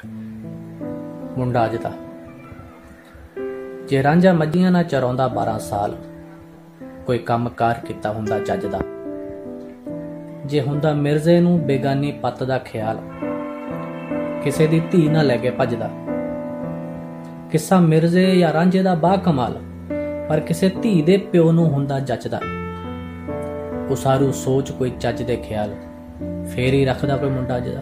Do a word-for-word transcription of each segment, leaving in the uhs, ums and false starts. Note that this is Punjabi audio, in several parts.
ਮੁੰਡਾ ਅੱਜ ਦਾ ਜੇ ਰਾਂਝਾ ਮੱਝੀਆਂ ਨਾ ਚਰਾਉਂਦਾ ਬਾਰਾਂ ਸਾਲ, ਕੋਈ ਕੰਮ ਕਾਰ ਕੀਤਾ ਹੁੰਦਾ ਚੱਜ ਦਾ। ਜੇ ਹੁੰਦਾ ਮਿਰਜ਼ੇ ਨੂੰ ਬੇਗਾਨੀ ਪੱਤ ਦਾ ਖਿਆਲ, ਕਿਸੇ ਦੀ ਧੀ ਨਾ ਲੈ ਕੇ ਭੱਜਦਾ। ਕਿੱਸਾ ਮਿਰਜ਼ੇ ਜਾਂ ਰਾਂਝੇ ਦਾ ਬਾ ਕਮਾਲ, ਪਰ ਕਿਸੇ ਧੀ ਦੇ ਪਿਓ ਨੂੰ ਹੁੰਦਾ ਜੱਚਦਾ। ਉਸਾਰੂ ਸੋਚ ਕੋਈ ਚੱਜ ਦੇ ਖਿਆਲ, ਫੇਰ ਹੀ ਰੱਖਦਾ ਕੋਈ ਮੁੰਡਾ ਅੱਜ ਦਾ।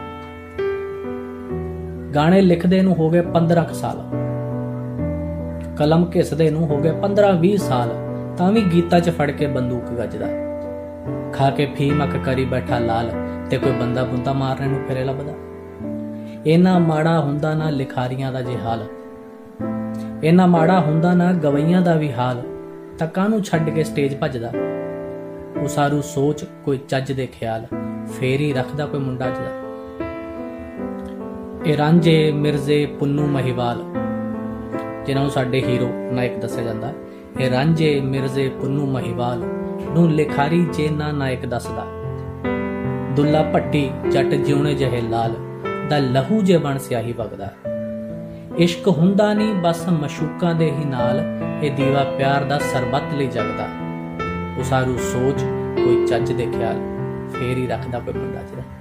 ਗਾਣੇ ਲਿਖਦੇ ਨੂੰ ਹੋ ਗਏ ਪੰਦਰਾਂ ਕੁ ਸਾਲ, ਕਲਮ ਘਿਸਦੇ ਨੂੰ ਹੋ ਗਏ ਪੰਦਰਾਂ ਵੀਹ ਸਾਲ, ਤਾਂ ਵੀ ਗੀਤਾਂ 'ਚ ਫੜ ਕੇ ਬੰਦੂਕ ਗੱਜਦਾ। ਖਾ ਕੇ ਫੀਮ ਅੱਖ ਕਰੀ ਬੈਠਾ ਲਾਲ, ਤੇ ਕੋਈ ਬੰਦਾ ਬੁੰਦਾ ਮਾਰਨੇ ਨੂੰ ਫਿਰੇ ਲੱਭਦਾ। ਇੰਨਾ ਮਾੜਾ ਹੁੰਦਾ ਨਾ ਲਿਖਾਰੀਆਂ ਦਾ ਜੇ ਹਾਲ, ਇੰਨਾ ਮਾੜਾ ਹੁੰਦਾ ਨਾ ਗਵਈਆਂ ਦਾ ਵੀ ਹਾਲ, ਤਾਂ ਕਾਹਨੂੰ ਛੱਡ ਕੇ ਸਟੇਜ ਭੱਜਦਾ। ਉਸਾਰੂ ਸੋਚ ਕੋਈ ਚੱਜ ਦੇ ਖਿਆਲ, ਫੇਰ ਹੀ ਰੱਖਦਾ ਕੋਈ ਮੁੰਡਾ ਅੱਜ ਦਾ। ਇਹ ਰਾਂਝੇ, ਮਿਰਜ਼ੇ, ਪੁੰਨੂ ਮਹੀਵਾਲ, ਜਿਨ੍ਹਾਂ ਨੂੰ ਸਾਡੇ ਹੀਰੋ ਨਾਇਕ ਦੱਸਿਆ ਜਾਂਦਾ, ਇਹ ਰਾਂਝੇ, ਮਿਰਜ਼ੇ, ਪੁੰਨੂ ਮਹੀਵਾਲ ਨੂੰ ਲਿਖਾਰੀ ਜੇ ਨਾ ਨਾਇਕ ਦੱਸਦਾ। ਦੁੱਲਾ ਭੱਟੀ ਜੱਟ ਜਿਉਣੇ ਜਿਹੇ ਲਾਲ, ਦਾ ਲਹੂ ਜੇ ਬਣ ਸਿਆਹੀ ਵਗਦਾ। ਇਸ਼ਕ ਹੁੰਦਾ ਨਹੀਂ ਬਸ ਮਸ਼ੂਕਾਂ ਦੇ ਹੀ ਨਾਲ, ਇਹ ਦੀਵਾ ਪਿਆਰ ਦਾ ਸਰਬੱਤ ਲਈ ਜਗਦਾ। ਉਸਾਰੂ ਸੋਚ ਕੋਈ ਚੱਜ ਦੇ ਖਿਆਲ, ਫੇਰ ਹੀ ਰੱਖਦਾ ਕੋਈ ਮੁੰਡਾ ਜਿਹੜਾ।